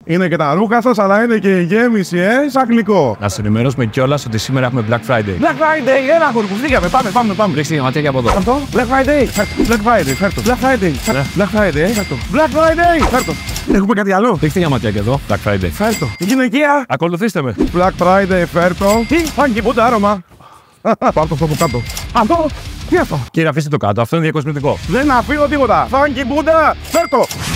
Είναι και τα ρούχα σας, αλλά είναι και η γέμιση, αγγλικό. Να σας ενημερώσουμε κιόλας ότι σήμερα έχουμε Black Friday. Black Friday, έλα αγόρι μου, φύγαμε, πάμε. Ρίξτε τη ματιά από εδώ. Αυτό, Black Friday, Black Friday, φέρτο. Black Friday, Black Friday, φέρτο. Black Friday, φέρτο. Έχουμε κάτι άλλο. Ρίξτε μια ματιά και εδώ. Black Friday. Φέρτο. Γυναικεία. Ακολουθήστε με. Black Friday, φέρτο. Τι, φάνηκε ποτέ άρωμα. Πάρ' το αυτό από κάτω. Αυτό, τι αυτό. Κύριε, αφήστε το κάτω. Αυτό είναι διακοσμητικό. Δεν αφήνω τίποτα. Φάνηκε μπούντα, φέρτο.